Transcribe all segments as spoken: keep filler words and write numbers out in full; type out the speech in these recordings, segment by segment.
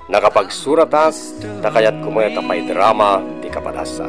Nakapagsuratas, takayat kumaya tapay drama, di kapadasat.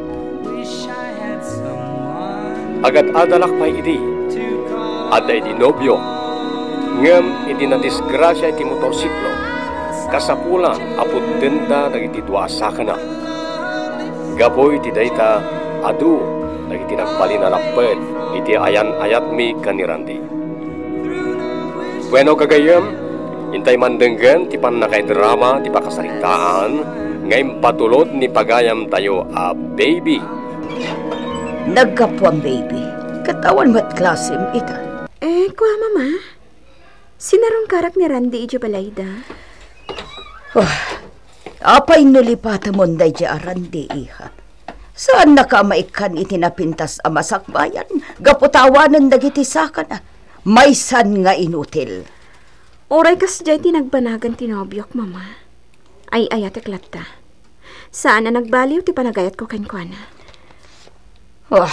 Agad adalak pa'y idi, aday di nobyo, ngem iti na disgrasya iti motorsiklo, kasapulan apod denda dagiti duasa ka na. Gaboy ti dayta, adu, dagiti nagpalinalaped, iti ayan-ayat mi kanirandi. Bueno kagayam, intay mandenggen ti panakay drama ti pakasaritaan, ngayon patulod ni pagayam tayo a baby. Nagkapwang baby, katawan mo't klasim ita. Eh, kuha mama. Sinarong karak ni Randy ijo balayda. Oh, apay nulipata mo nday di Randy iha. Saan nakamaikan itinapintas a masakbayan? Gaputawanan dagiti sakan ah. May san nga inutil. Oray kas jay tinagbanagan tinobyok, mama. Ay ayat eklata. Saan na nagbaliw ti panagayat ko kankwana. Oh.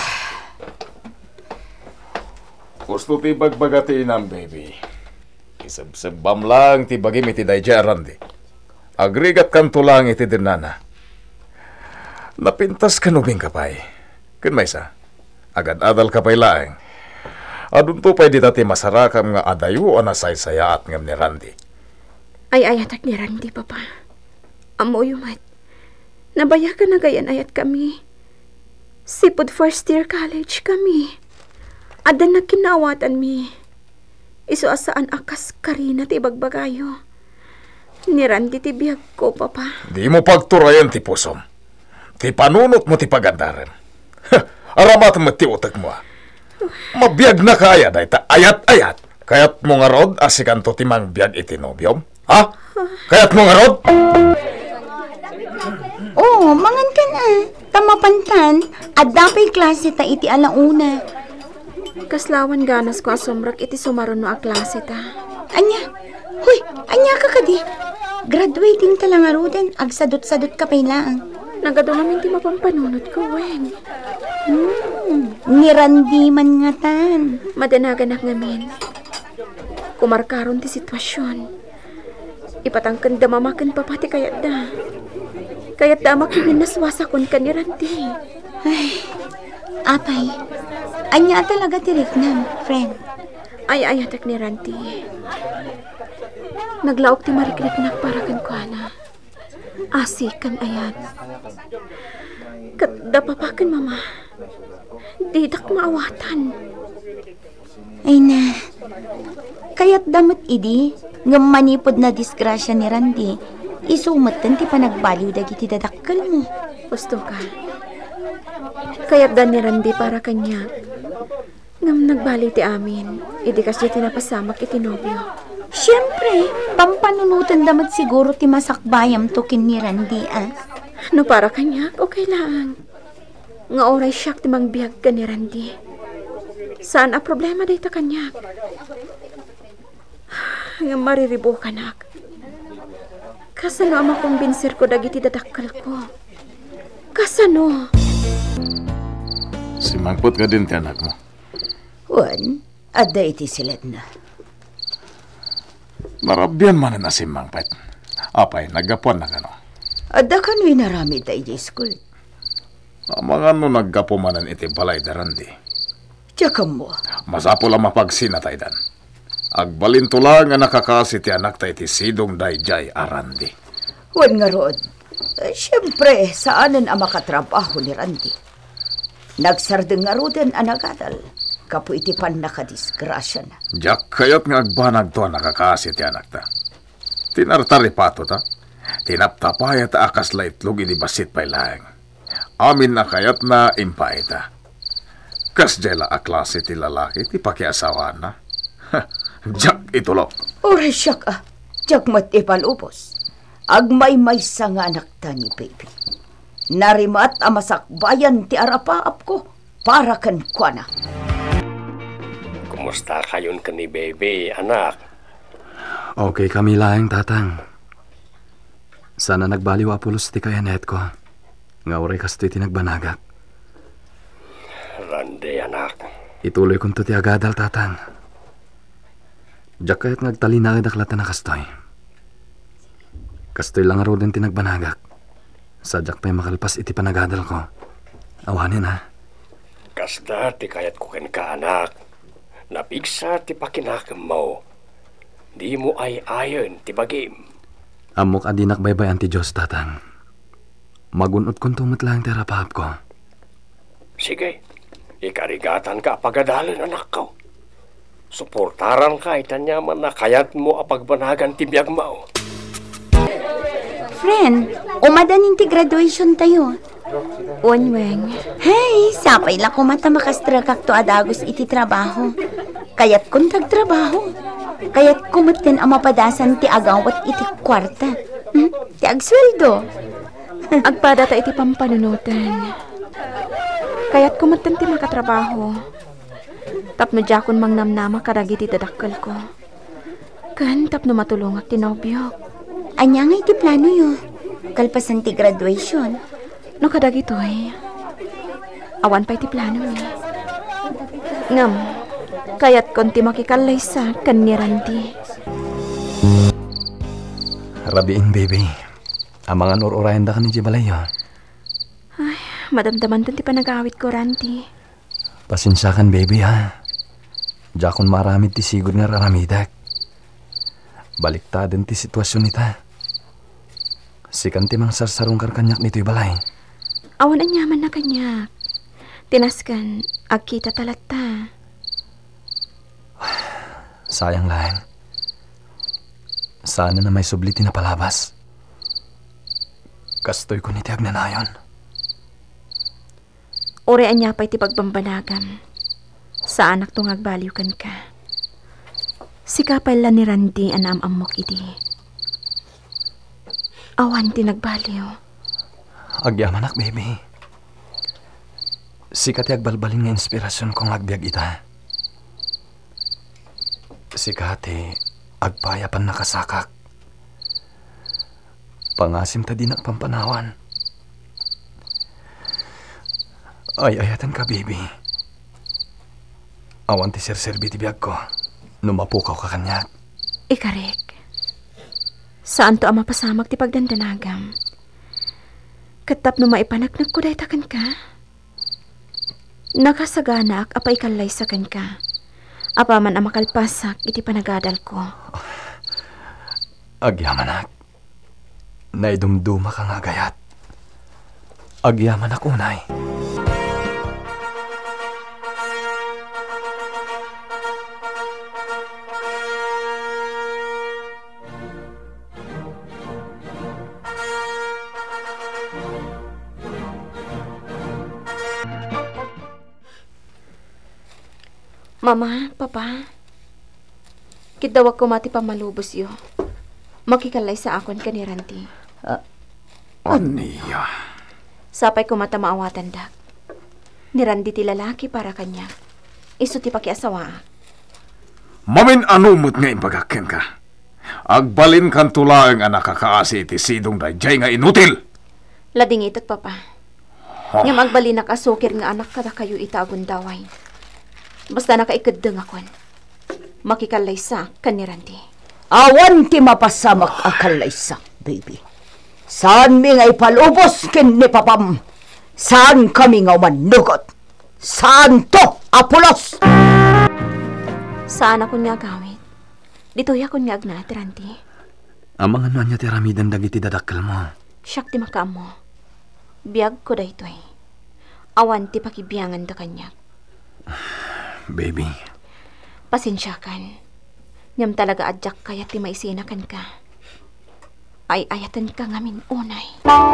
Gusto ti bagbagati ng baby. Isabsabam lang ti bagim iti dayja Randy. Agrigat kanto lang iti dinana. Napintas kanubing kapay. Kun may sa, agad adal kapay laeng. Adun to pa'y ditati masarakam nga adayo o nasaysayaat ngam ni Randy. Ay ayatak ni Randy, papa. Amo yumat. Nabayakan na gayan ayat kami. Sipod first year college kami. Adan na kinawatan mi. Iso asaan akas karina ti bagbagayo. Ni Randy ti biyag ko, papa. Di mo pagturayan ti pusom. Ti panunot mo ti pagandaran. Aramat mo ti utak mo. Mabiyag na kaya dahi ta ayat-ayat. Kayat mo nga rod asikan to ti mang biyag iti nobyom? Ha? Kayat mo nga rod? Oo, oh, mangan ka na. Tamapantan, at dapay klase ta iti alauna. Kaslawan ganas ko asumrak iti sumaron no a klase ta. Anya, huy, anya ka kadi. Graduating ta lang arudan, agsadot-sadot ka pailaan. Nagado namin ti mapampanunot ko, weng. Hmm, nirandi man nga tan. Madanagan ak ngamin. Kumarkaron ti sitwasyon. Ipatangkan da mamakan papati kayat da. Kayat da makimin naswasakon ka ni Randy. Ay, apay. Anya talaga tirik nam, friend. Ay, ayatak ni Randy. Naglaok ti marikrik para kan ko, ana. Asikan ayat. Kat da papakan, mama. Didak maawatan. Ay na. Kaya't damat idi, ngam manipod na disgrasya ni Randy, isumatan ti panagbaliw dagiti dadakkel mo. Gusto ka. Kaya't dan ni Randy para kanya. Ngam nagbaliw ti amin, idi kasi tinapasamak iti nobyo. Siyempre, pampanunutan damat siguro ti masakbayam to kin ni Randy, ah. No para kanya, okay lang. Nga oray siyak ti mangbiyag ka ni Randy. Saan a problema day ta kanya? Nga mariribo ka, nak. Kasano ang makumbinsir ko dagiti dadakkel ko? Kasano? Simangpot ka din ti anak mo. Wan, adda iti silet na. Narabyan man na simangpet. Apay, naggapuan na ka no. Adda kano'y narami tayo di school. Amangan mo naggapo manan iti balay da Randy. Tsaka mo. Masapo lang mapagsina tayo dan. Agbalinto lang nga nakakasi ti anak tayo iti sidong dayjay a Randy. Wan nga rood. Eh, siyempre, saanan ang makatrabaho ni Randy? Nagsardeng nga roden ang nagadal. Kapo iti pan nakadisgrasya na. Diyak kayat nga agbanag to nakakasi ti anak ta. Tinartari pato ta. Tinaptapaya ta akas laitlog ini basit pay laeng. Amin na kayat na impaita. Kas jela a klase ti lalaki ti pakiasawa na. Diyak itulo. Ore siyak ah. Diyak matipalupos. Agmay may sa nga anak ta ni baby. Narimat amasakbayan ti arapaap ko para kan kwa na. Kumusta kayon ka ni baby, anak? Okay kami lang, tatang. Sana nagbaliw apulos ti kayanet ko. Nga oray kasto iti nagbanagak. Randy, anak. Ituloy kong to ti agadal, tatang. Diyak kaya't nagtalinagad aklata na kastoy. Kastoy lang aro din tinagbanagak. Sadyak pa'y makalpas iti panagadal ko. Awanin ha. Kasta ti kayat ko ken ka anak. Napigsa ti pakinakam mo. Di mo ay ayon ti bagim. Amok adinak baybayan ti Diyos, tatang. Magunot kong tumot lang ti rapahap ko. Sige, ikarigatan ka pagadalan anak ko. Suportaran ka itanyaman na kayat mo apagbanagan ti biyag mo. Friend, umadanin ti graduation tayo. Unweng. Hey, sapay lang kumata makastragak to adagos iti trabaho. Kayat kung tagtrabaho. Kayat kumatin ang mapadasan ti agawat iti kwarta. Hmm? Ti agsweldo. Agpada ta iti pampanunutan. Kaya't kumatan ti makatrabaho. Tapno jakon mang namnama karagi ti dadakkel ko. Kan tapno matulungak ti nobyo. Anya nga iti plano yo. Kalpasan ti graduation. No kadagito eh. Awan pa iti plano ni. Ngam, kayat konti makikalay sa kanirandi. Rabiin, baby. Ang mga nururayan da ka ni Jibalayo. Ay, madamdaman dun ti panagawit ko, Randy. Pasensyakan, baby, ha. Jakon maramid ti sigod nga raramidak. Baliktaden ti sitwasyon nita. Sikan ti mang sarsarong karkanyak nito'y balay. Awan ang yaman na kanyak. Tinaskan, agkita talata. Sayang lang. Sana na may subliti na palabas. Kastoy ko niti agnanayon. Orean niya pa'y ti pagbambanagam. Sa anak tong agbaliw kan ka. Sikapay lang ni Randy anam amok iti. Awan ti nagbaliw. Agyamanak, baby. Sikat ti agbalbalin nga inspirasyon kong agbiag ita. Sikat ti agpayapan nakasakak. Pangasim ta din ang pampanawan. Ay, ayatan ka, baby. Awan ti sir-serbi ti biyag ko. Numapukaw ka kanyak. Ikarek. Saan to ang mapasamag ti pagdandanagam? Katap no maipanagnak ko dahi takan ka? Nakasaganak apa ikalay sa kan ka? Apa man ang makalpasak iti panagadal ko? Agyamanak. Naidumduma ka nga gayat. Agyamanak unay. Mama, Papa, kitawag ko mati pamalubos yo. Makikalay sa akon ka ni Randy. Uh, Aniya. Sapay ko mata maawatan dak. Ni Randy ti lalaki para kanya. Isu ti pakiasawa. Mamin anumot nga impagakken ka. Agbalin kan tulaeng anak kakaasi iti sidong dayjay nga inutil. Lading itot, Papa. Oh. Nga magbalin na kasukir nga anak kada kayo itagon daway. Basta nakaikadeng akon. Makikalay sa kan ni Randy. Awan ti mapasamak akalay sa, baby. Saan mi nga ipalubos kin ni papam? Saan kami nga manugot? Saan to, Apolos? Saan ako nga gawin? Dito ya kun nga agnat, Randy. Ang mga nanya ti ramidan dagiti dadakkel mo. Siyak ti makamo. Biyag ko da ito eh. Awan ti pakibiyangan da kanya. Baby. Pasensyakan. Ngam talaga adyak kaya ti maisinakan ka. Ay ayatan ka ngamin unay.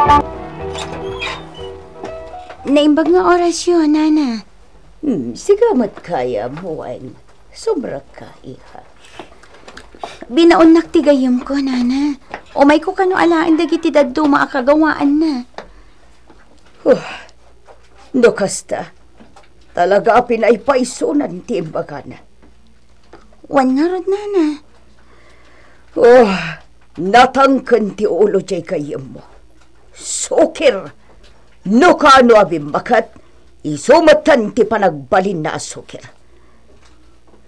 Naimbag nga orasyon, Nana. Hmm, sigamat kaya, buwang. Sobra ka, iha. Binaunak ti gayam ko, Nana. O may ko kano alaan dagiti daddo maakagawaan na. Huh. No kasta. Talaga pinaypaisunan ti imbagana. Wan nga rod, Nana. Oh, natangkan ti ulo jay kayam mo. Sukir. No kano abimbakat, isumatan ti panagbalin na asukir.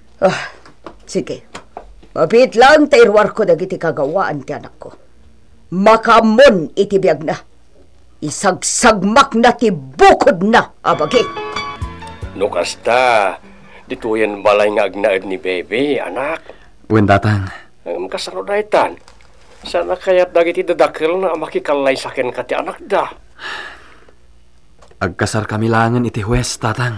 Ah, sige. Mabit lang tairwar ko dagiti kagawaan ti anak ko. Makamon itibiyag na. Isagsagmak na ti bukod na, abagi. No kasta, dito yan balay nga agnaad ni Bebe, anak. Wen tatang, Ang kasano da itan. Sana kaya't dagiti dadakil na makikalay sa akin kati anak da. agkasar kami langan iti huwes, tatang.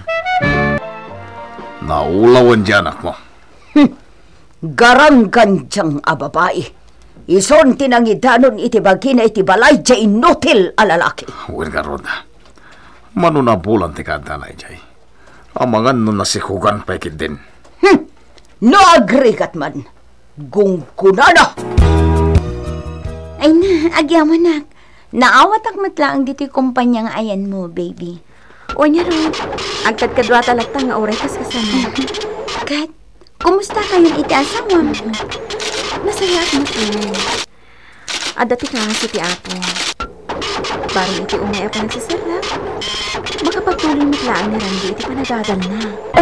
Naulawan di anak mo. Garanggan diyang ababae. Ison tinangidanon iti bagina iti balay dya inutil alalaki. Wen karon. Manunabulan ti kadalay jay. Amangan no nasikugan pa ikid din. Hmm. No agrigat man. Gungkunana. Ay na, agyaman nak. Naawat ak matlaang dito'y kumpanya nga ayan mo, baby. O niya ron, agtad kadwa talata nga orekas kasama. Kat, kumusta kayong iti asawa mo? Masaya at matulog. At dati ka si ti Apo. Parang iti umay ako nagsasala. Makapagtuloy matlaan ni Randy iti panagagal na.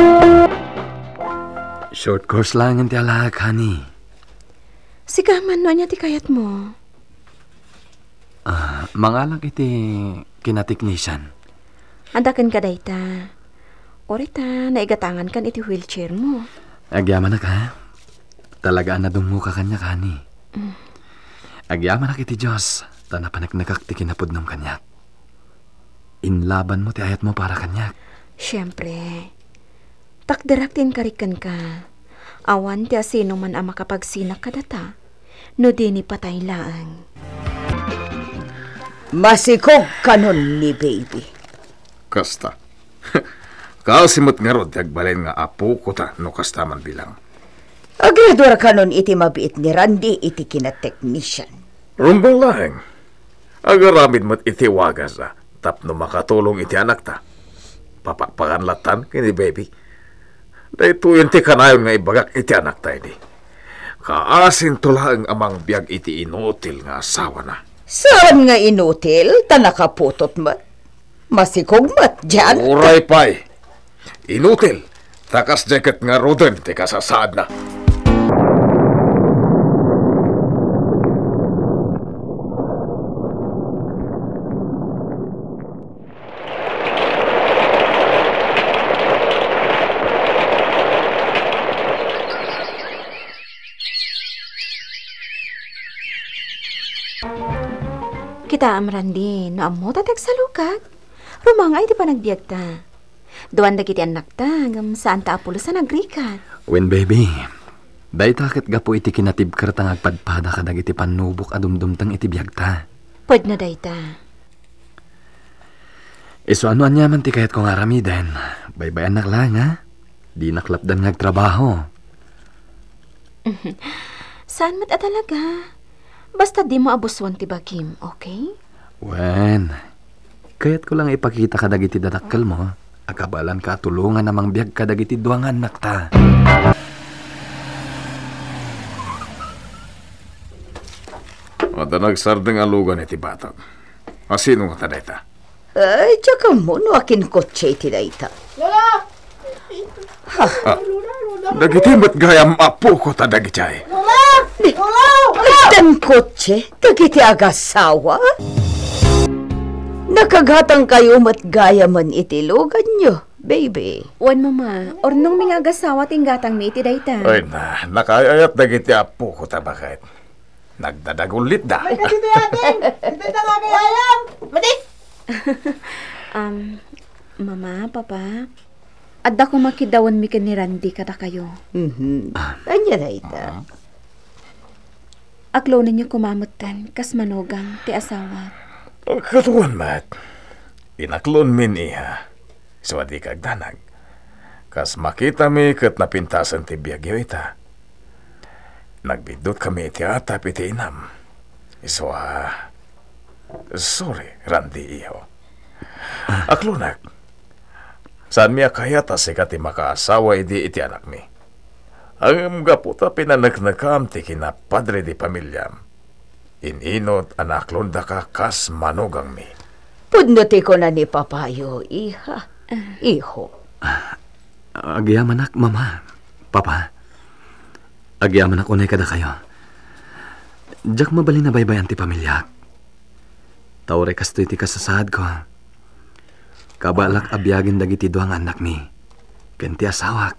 Short course langan ti alak, honey. Sigaman no niya ti kayat mo. Ah, mangalang iti kinatiknisyan. Andakan ka dayta. Orita, naigatangan kan iti wheelchair mo. Agyaman na ka, talagaan na dungo ka kanya, honey. Mm. Agyaman na kiti Diyos, tanapanagnagak ti kinapod ng kanyak. Inlaban mo ti ayat mo para kanyak. Siyempre, takdarak tin karikan ka. Awan ti asino man ang makapagsinak kadata, no di ni patay laang. Masikog kanon ni baby. Kasta. Kasimot nga rod, agbalain nga apo ko ta, no kastaman bilang. Agrador kanon iti mabiit ni Randy iti kina-technician. Rumbang laheng. Agaramid mo't iti wagas ah, tapno makatulong iti anak ta. Papakpakan latan kini baby. Dahito yun ti kanayon nga ibagak iti anak ta ini. Kaasin tulaang amang biyag iti inutil nga asawa na. Saan nga inutil? Tanakaputot mat. Masikog mat dyan. Uray pay. Inutil. Takas jacket nga roden ti kasasaad na. Kita amrandi, no amo tatag sa lukat. Rumangay di pa nagbiag ta. Duwan dagiti anak ta, hanggang saan ta apulo sa nagrikat. Wen baby, dahi takit gapo iti kinatib kartang agpadpada ka dagiti panubok adumdumtang iti biyag ta. Pwede na dahi ta. Iso ano anyaman ti kayat kong aramiden. Baybayan nak lang ha. Di naklapdan ngagtrabaho. Saan mat talaga? Basta di mo abuswan ti Bagim, okay? Wen, kayat ko lang ipakita ka dagiti dadakkel mo. Akabalan ka tulungan namang biyag ka dagiti duangan nakta. Mata nagsardeng alugan iti batag. Asino nga taneta? Ay, tsaka mo, no akin kotse iti daita. Dagiti mat gayam apo ko ta dagiti. Dan kotse, dagiti agasawa. Nakagatang kayo mat gaya man itilugan nyo, baby. Wan mama, or nung mga agasawa tinggatang mi iti dayta. Ay na, nakayayat dagiti apo ko ta bakit. Nagdadagulit da. Ay, kasi natin! Hindi talaga alam! Mati! um, mama, papa, adda ko makidawan mi ni Randy kada kayo. Mhm. Anya daita. Aklo ninyo kumamutan, kas manugang, ti asawa. Katuan mat. Inaklon min iha. Swadi kagdanag. Kas makita mi kat napintasan ti biyagyo ita. Nagbidot kami iti atap iti inam. Iswa. Sorry, Randy iho. Aklonak. Saan mi akayata si kati makaasawa idi iti anak mi. Ang gaputa pinanagnakam ti kinapadre di pamilyam. Ininot anaklon da ka kas manugang mi. Pudnuti ko na ni papayo, iha. Iho. Agyaman nak, mama, papa. Agyaman ako na kada kayo. Jak mabali na baybayan ti pamilyak. Taure kas iti kasasad ko. Kabalak abiyagin dagiti duang anak mi. Ken ti asawak.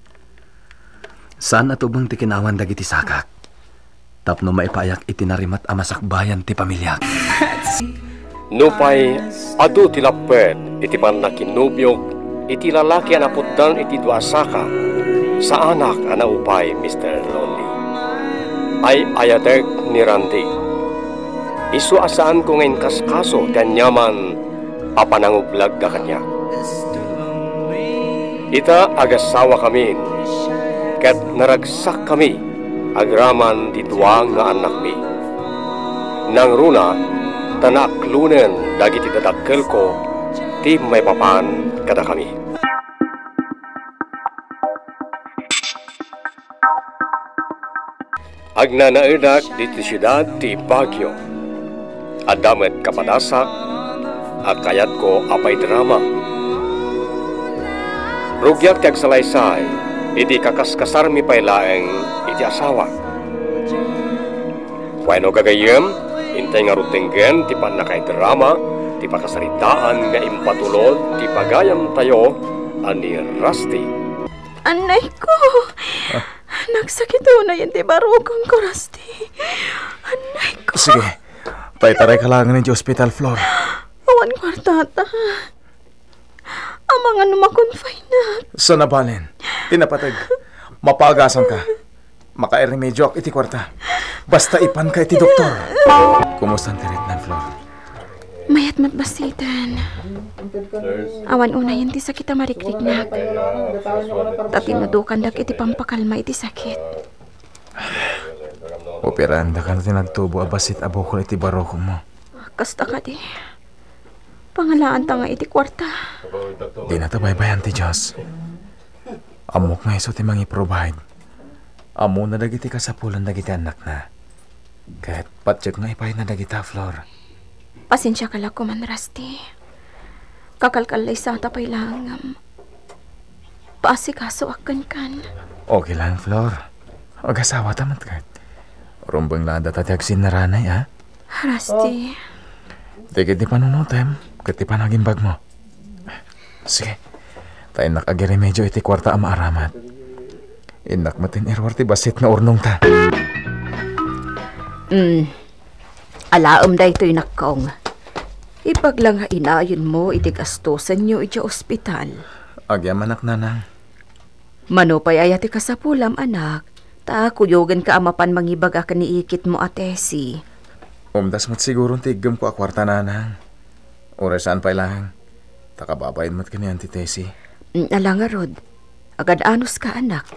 Saan atubang ti kinawan dagiti sakak? Tapno maipayak itinarimat amasakbayan ti pamilyak. Nupay, adu ti lapet, iti pan nakinubyog, iti lalaki anaputdan iti duasaka, sa anak anaupay, Mister Lonely. Ay ayatek ni Randy. Isu asaan ko ngayon kaskaso, kanyaman, apanangublag da kanya. Ita agasawa kami, ket naragsak kami, agraman di duwang nga anak mi. Nang runa, tanaklunen dagiti dadakkel ko, ti may papan kada kami. Agnanaedak dito siyudad ti Baguio. Adamet kapadasak, akayat ko apay drama. Rugyak ti agsalaysay, iti kakaskasar mi paylaeng iti asawa. Wano gagayem, intay nga rutenggen ti panakay drama, ti pakasaritaan nga impatulod, ti pagayam tayo, ani Rusty. Anay ko! Ah. Nagsakito na yan, di barukong ko, Rusty. Anay ko. Sige, tay-taray ka lang ni hospital floor. Awan kwartata. Ang mga numakonfine na. Sa nabalin, tinapatag, mapagasan ka. Maka-remedyo ak iti kwarta. Basta ipan ka iti doktor. Kumusta ang tiritnan, Flor? Mayat matbasitan. Awan una yan ti sakit marikrignag. Tatinudukan dak iti pampakalma iti sakit. Operanda ka na tinagtubo abasit abokol iti baroko mo. Kasta ka di. Pangalaan ta nga iti kwarta. Di na tabaybayan ti Diyos. Amok nga iso ti mangi-provide. Amo na dagiti kasapulan dagiti anak na. Kahit patsyag nga ipay na dagita, Flor. Pasensya ka lang ko man, Rusty. Kakalkalay sa tapay lang. Um, paasikaso akan kan. Okay lang, Flor. Agasawa tamat ka. Rumbang lada tatiyag sinaranay, ha? Rusty. Tigit di panunutem. Kati pa naging bag mo. Sige. Tayo nakagiri medyo iti kwarta ang maaramat. Inak matin erwarti basit na urnong ta. Hmm. Alaom da ito'y nakong. Ipaglang ha inayon mo iti gastosan nyo iti ospital. Agyaman anak nanang. Manupay ayati ka sa pulam anak. Ta kuyogan ka amapan mangibaga ka ni ikit mo atesi. Umdas mat sigurong tigam ko akwarta nanang. Oresan pa lang. Takababayin mat ka ni Auntie Tessie. Alanga Rod. Agad anos ka anak.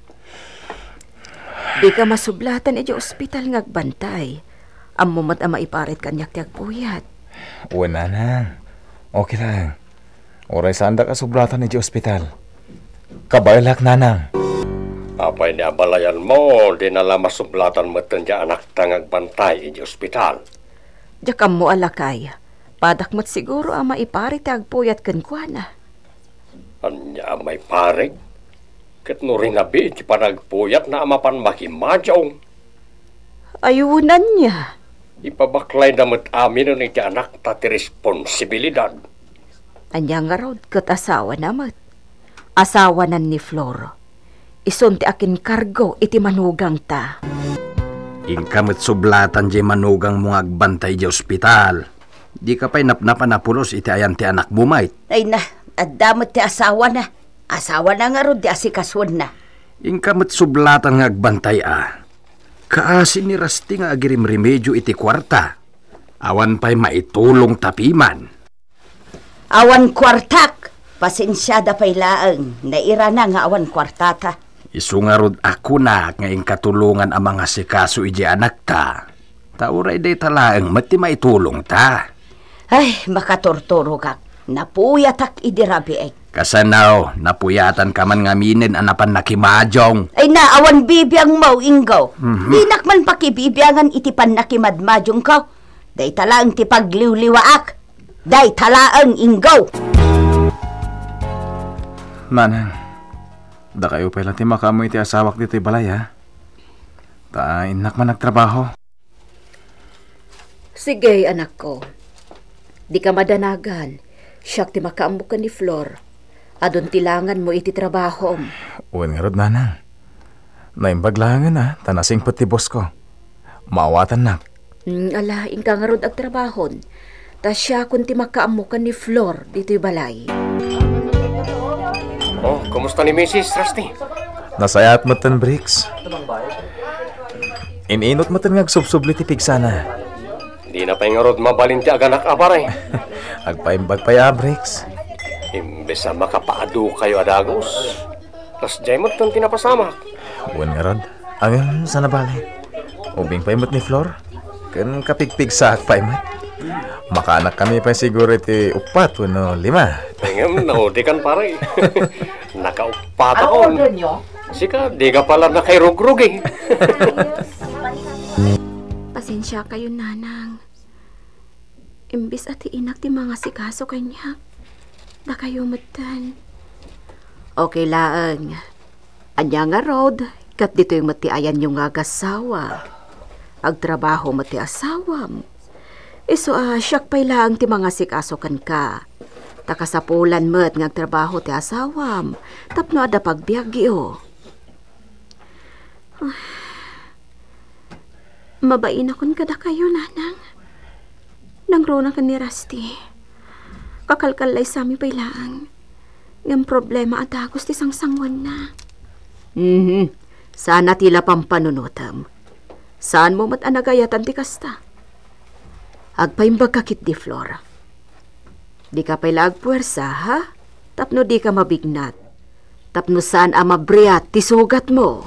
Di ka masublatan iti ospital ngagbantay. Amo mat ama iparit kanyak tiag puyat. Uwan nanang. Okay lang. Oray saan da ka sublatan iti ospital. Kabaylak nanang. Apay ni abalayan mo, di nala masublatan mo tanda anak tangag bantay iti ospital. Jakam mo alakay. Padak mat siguro ama iparit tiag puyat kenkwana. Anya may pareg. Ket no rinabi iti panagpuyat na amapan makimadyaw. Ayunan niya. Ipabaklay namat amin ng iti anak tati responsibilidad. Anya nga raw kat asawa namat. Asawa nan ni Flor. Ison ti akin kargo iti manugang ta. Ingkamit sublatan di manugang mong agbantay di ospital. Di ka pa'y napnapan na pulos iti ayan ti anak bumait. Ay na, at damot ti asawa na. Asawa na nga raw di asikaswan na. Ingkamit sublatan nga agbantay ah. Kaasi ni Rusty nga agirim remedyo iti kwarta. Awan pa'y maitulong tapiman. Awan kwartak. Pasensyada pa'y laang. Naira na nga awan kwartata. Isungarod ako na ngayong katulungan ang mga sikaso iji anak ta. Tauray day talaang mati maitulong ta. Ay, makatortoro kak. Napuyatak idirabi ay. Kasanaw, napuyatan ka man ngaminin anapan nakimadyong. Ay na, awan bibiyang mau inggaw. Mm-hmm. Dinak man pakibibiyangan itipan nakimadmadyong ka. Day talaang ti pagliwliwaak. Day talaang inggaw. Manang, da kayo pala ti makamoy ti asawak dito balay ha. Ta inak man nagtrabaho. Sige, anak ko. Di ka madanagan. Siyak ti makaambo ka ni Flor. Adon tilangan mo iti trabaho. Uwan nga rod, nanang. Naimbaglangan na, tanasing pati boss ko. Maawatan na. Mm, ala, ingka nga rod ag trabahon. Ta siya kung ti makaambo ka ni Flor dito'y balay. Oh, kumusta ni Missus Rusty? Nasayat mo tan, Bricks. Ininot mo tan nga subsubli ti pigsana. Di na pa nga rod mabalin ti aganak aparay. Agpaimbag pa ya, Bricks. Imbes na makapaado kayo adagos. Tapos dyan mo itong tinapasama. Uwan nga rod. Ang sana bali. Ubing paimot ni Flor. Kan kapigpig sa paimot. Makaanak kami pa siguro iti upat o no, lima. Tingnan, nahudikan pare. Nakaupat ako. Ano order nyo? Sika, di ka pala nakairug-rug eh. Pasensya kayo, nanang. Imbis at iinak ti mga sikaso kanya. Da kayo matan. Okay laang. Anya nga road, kat dito yung matiayan yung agasawa. Agtrabaho mati asawam. Iso ah, siyak pa'y lang ti mga sikasokan ka. Takasapulan mo't nga trabaho ti asawam. Tapno ada pagbiagyo. Ah. Mabain akon kada kayo, nanang. Nangrona ka ni Rusty. Kakalkalay sa amin pa'y lang. Ngam problema at agos ti sangsangwan na. Mhm. Sana tila pampanunutam. Saan mo mat anagayatan ti kasta? Agpaimbag kakit di Flora. Di ka pa'y lagpuwersa, ha? Tapno di ka mabignat. Tapno saan ang mabriat ti sugat mo.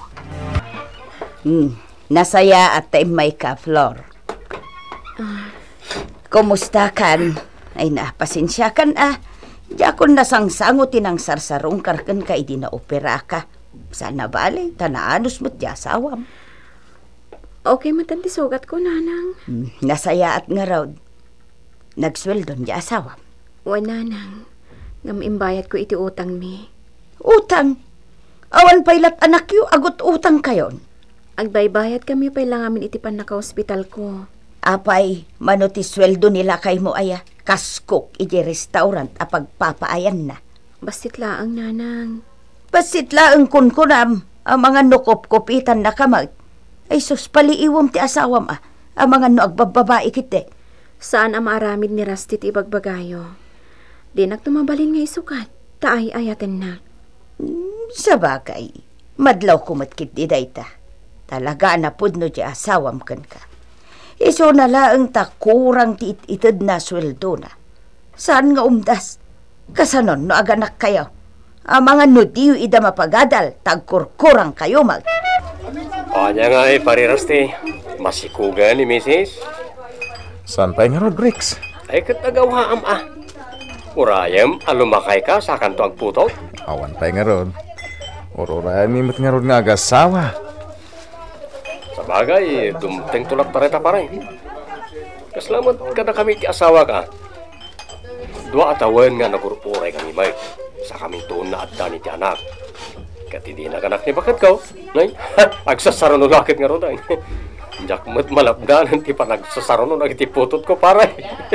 Hmm, nasaya at taimay ka, Flor. Ah. Kumusta kan? Ay na, pasensya kan ah. Diya kon nasangsango tinang sarsarong karkan ka idi na opera ka. Sana bale, tanaanos mo't di asawam. Okay matan ti sugat ko, nanang. Hmm, nasaya at nga raw. Nagsweldon di asawam. O, nanang. Ngam imbayat ko iti utang mi. Utang? Awan pailat anak yu, agot utang kayon. Agbaybayat kami pa'y lang amin iti pan naka-hospital ko. Apay, mano ti sweldo nila kay mo aya. Kaskok iti restaurant a pagpapaayan na. Bastit laang, nanang. Basit laang kun kunam, ang mga nukop-kopitan na kamag. Ay sus, paliiwam ti asawam ah. Ang mga no agbababae kiti. Saan ang maaramid ni Rusty ti ibagbagayo? Di nagtumabalin nga isukat. Taay ayaten na. Hmm, sa bagay, madlaw kumatkit di dayta. Talaga na pudno di asawam kan ka. Iso na laang takurang ti itid na sweldo na. Saan nga umdas? Kasanon no aganak kayo. Ang mga nudiyo ida mapagadal, tagkurkurang kayo mag. O, niya nga eh, pare Rusty. Masikugan ni Missus Saan pa nga rod, Bricks? Ay, katagawaam ah. Urayam, alumakay ka sa kanto ang putot. Awan pa nga rod. Ururayan ni mat nga rod nga agasawa. Sa bagay, dumteng tulak pareta pare. Kaslamat ka na kami ti asawa ka. Dua atawan nga nagurupuray kami may. Sa kaming tuon na adda ni ti anak. Kat hindi na kanak ni bakat ka. Nay, agsasaro no lakit nga ron ay. Diyak mo't malapdanan ti pa nagsasaro no nagiti putot ko pare.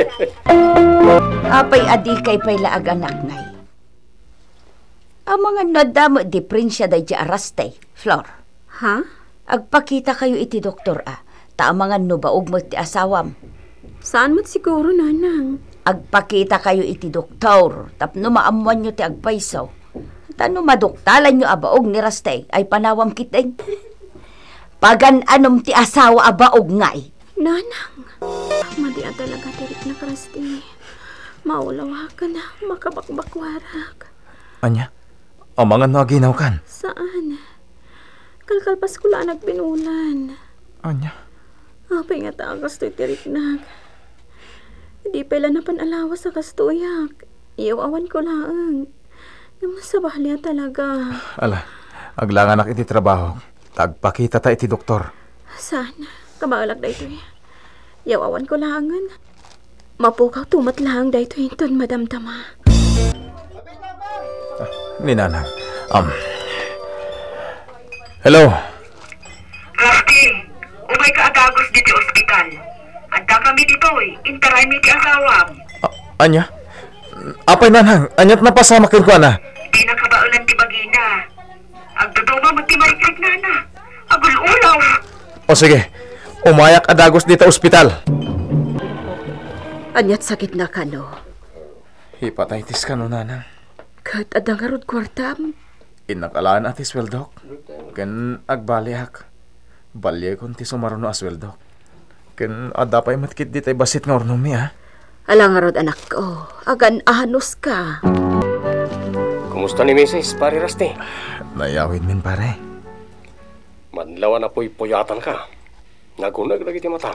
Apay adi kay pay laag anak ngay. Ang mga nadamo di prinsya day di araste, Flor. Ha? Agpakita kayo iti doktor ah. Ta mga nubaog mo ti asawam. Saan mo't siguro, nanang? Agpakita kayo iti doktor. Tapno maamuan nyo ti agpaisaw. Tano madoktalan nyo abaog ni Rastay ay panawam kiteng. Pagan anom ti asawa abaog ngay. Nanang, madia talaga tirik na Rusty. Maulawa ka na, makabakbakwarak. Anya? O mga no ginaw kan? Saan? Kalkalpas ko lang nagbinulan. Anya? Apay nga ta kastoy tirik na. Di pala na panalawa sa kastoyak. Iyaw-awan ko lang. Yung sa bahalya talaga. Ala, aglanganak iti trabaho. Tagpakita ta iti doktor. Saan? Kabalak da ito eh. Yaw-awan ko langan. Mapukaw tumat lang da ito hinton, Madam Tama. Ah, ni nanang. Um, hello? Rusty, umay ka adagos dito ospital. Anda kami ditoy, intaray mi ti asawam. A- anya? Apay nanang, anyat na pasamakin ko na. Di nakabaulan ti bagina. Agduduma mo ti marikrik nana. Agululaw. O sige, umayak adagos dito ospital. Anyat sakit na ka, no? Hepatitis ka no, nanang. Kat adang arod kwartam. Inakalaan ati sweldok. Ken agbaliak. Balye kon ti sumaruno asweldok. Ken adapay matkit di tay basit nga ornomi ha. Alang arod anak ko, agan ahanos ka. Kumusta ni Missus Pare Rusty? Nayawid min pare. Madlaw na po'y puyatan ka. Nagunag lagi ti matam.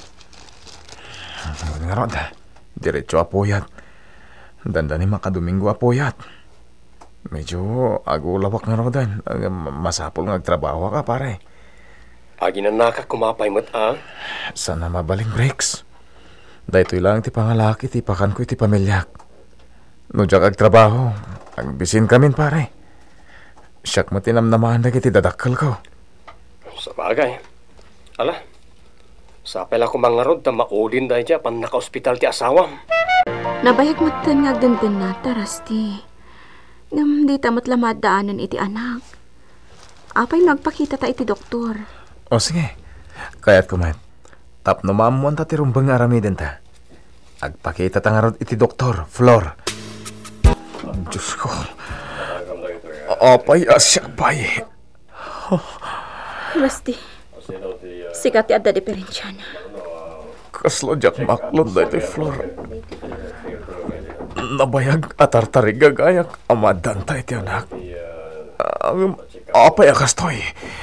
Nga rod, diretso apoyat. Dandani makadomingo apoyat. Medyo agulawak nga rodan. Masapol nga agtrabaho ka pare. Agi na naka kumapay mat ah. Sana mabaling breaks. Dahito'y lang ti pangalaki, ti pakan ko, ti pamilyak. No jak agtrabaho, agbisin kamin pare. Siyak mo tinamnamahan na kiti dadakkel ko. Sa bagay. Ala, sapel ako mga rod na maulin dahil dyan pan naka-ospital ti asawam. Nabayag mo tan nga dandan na, Rusty. Ngam di tamat lamad daanan iti anak. Apay nagpakita ta iti doktor. O sige, kaya't kumat. Tap no mamuan ta ti rumbang aramidin ta. Agpakita ta nga rod iti doktor, Flor. Diyos ko. Apay asyak pay. Rusty, sikat ti adda diferensya na. Kaslo jak maklon da iti Flor. Nabayag atartarig gagayak amadan ta iti anak. Um, apay akastoy.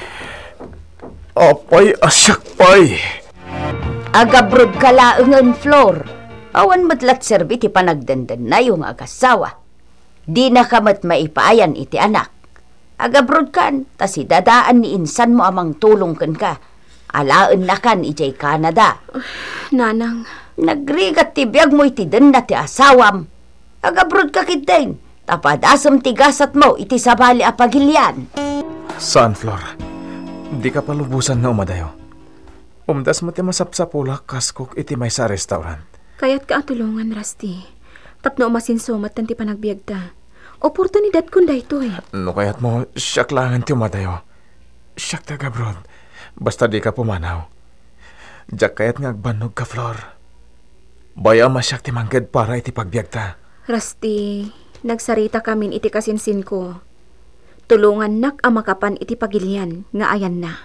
Apay asyak pay. Agabrod ka laengan, Flor. Awan matlat serbi ti panagdandan na yung agasawa. Di na kamat maipayan iti anak. Agabrod kan, tas idadaan ni insan mo amang tulong kan ka. Alaan na kan ijay Canada. Uh, nanang. Nagrigat ti biyag mo iti den na ti asawam. Agabrod ka kitain. Tapadasam ti gasat mo iti sabali apagilyan. Saan, Flor? Di ka palubusan na umadayo. Umdas mo ti masapsapula kaskok iti may sa restaurant. Kaya't ka atulungan, Rusty. Tapno umasinsumat tanti panagbiag ta. Oportunidad kun dayto eh. No kaya't mo, siyak langan ti umadayo. Siyak taga brod. Basta di ka pumanaw. Diyak kaya't ngagbanog ka, Flor. Baya masyak ti manggad para iti pagbiag ta. Rusty, nagsarita kamin iti kasinsin ko. Tulungan nak amakapan iti pagilian nga ayan na.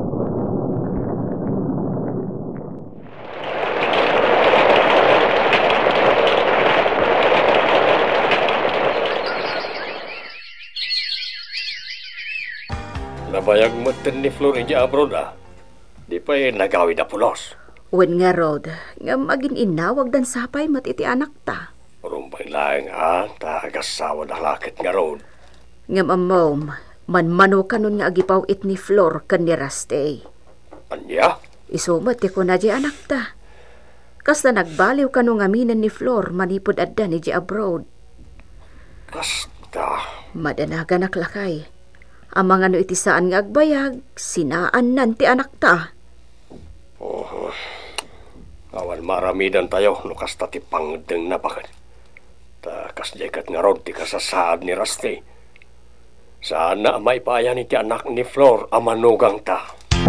Nabayag mo din ni Florinja abroad ah. Di pa eh nagawid na pulos. Wen nga rod, nga magin inawag dan sapay mat iti anak ta. Rumbay lang ha, tagasawa na lakit nga road. Nga mamom, manmano kanon nga agipaw it ni Flor kan ni Rusty. Anya? Isumat ti ko na di anak ta. Kasta nagbaliw kanon nga minan ni Flor manipod adda ni di abroad. Kasta. Madanagan naklakay. Ang mga no iti saan nga agbayag, sinaan nan ti anak ta. Oh, awan maramidan tayo, no kasta ti pangdeng na bakit. Ta kasjekat nga rod ti kasasaad ni Rusty. Saan na maipayan iti anak ni Flor amanugang ta.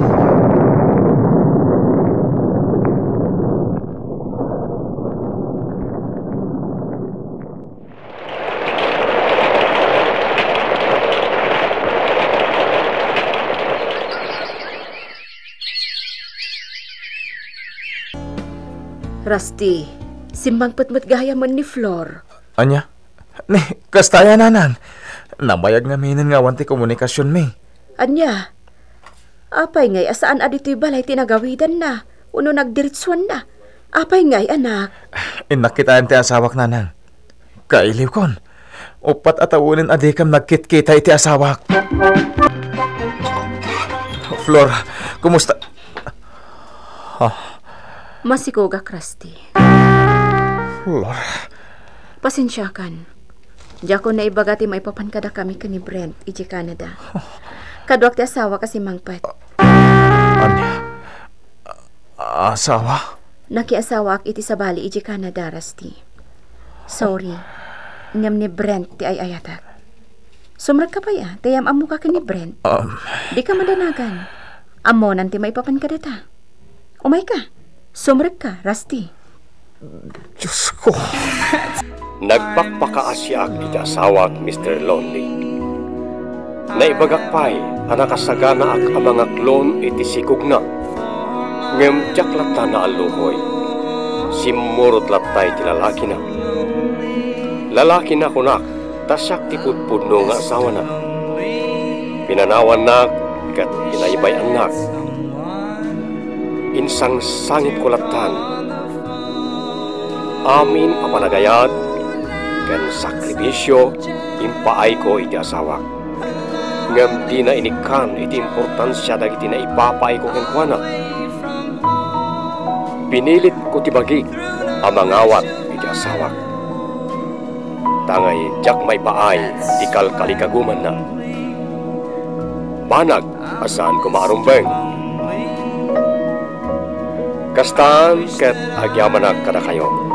Rusty, simbang patmat gaya man ni Flor. Anya? Ni, kastaya nanang. Nabayag nga minin nga wanti komunikasyon mi. Anya? Apay ngay, asaan adito'y balay tinagawidan na. Uno nagdiritsuan na. Apay ngay, anak. Inakitaan ti asawak nanang. Kailiw kon. Upat atawunin adikam nagkit-kita iti asawak. Flor, kumusta? Oh. Masikogak, Rusty. Flor. Pasensya kan. Diya ko na ibagati maipapan kada kami ka ni Brent, iti Canada. Kadwak ti asawa kasi mangpat. Anya? Asawa? Nakiasawa ak iti sa bali iti Canada, Rusty. Sorry. Ngam ni Brent ti ay ayatak. Sumrag ka pa ya, tayam amo ka ni Brent. Uh, Di ka madanagan. Amo nanti maipapan ka data. Umay ka. Sumrag ka, Rusty. Diyos ko. Nagpakpakaasya ak iti asawa at Mister Lonely. Naibagak pa'y anakasagana ak ang mga klon iti sikog na. Ngem tiyak latta na alukoy. Simurot lattay ti lalaki na. Lalaki na kunak, tasyak ti pudpudno nga asawa na. Pinanawan na kat inaibay anak. Insang sangit ko lattan. Amin apanagayat ken sakribisyo impaay ko iti asawa. Ngam di na inikan iti importansya dagiti na ipapaay ko ken kuana. Pinilit ko tibagi ang mangawat iti asawa. Tangay jak may paay di kalkalikaguman na. Banag asan ko maarumbeng. Kastaan ket agyaman na kada kayo.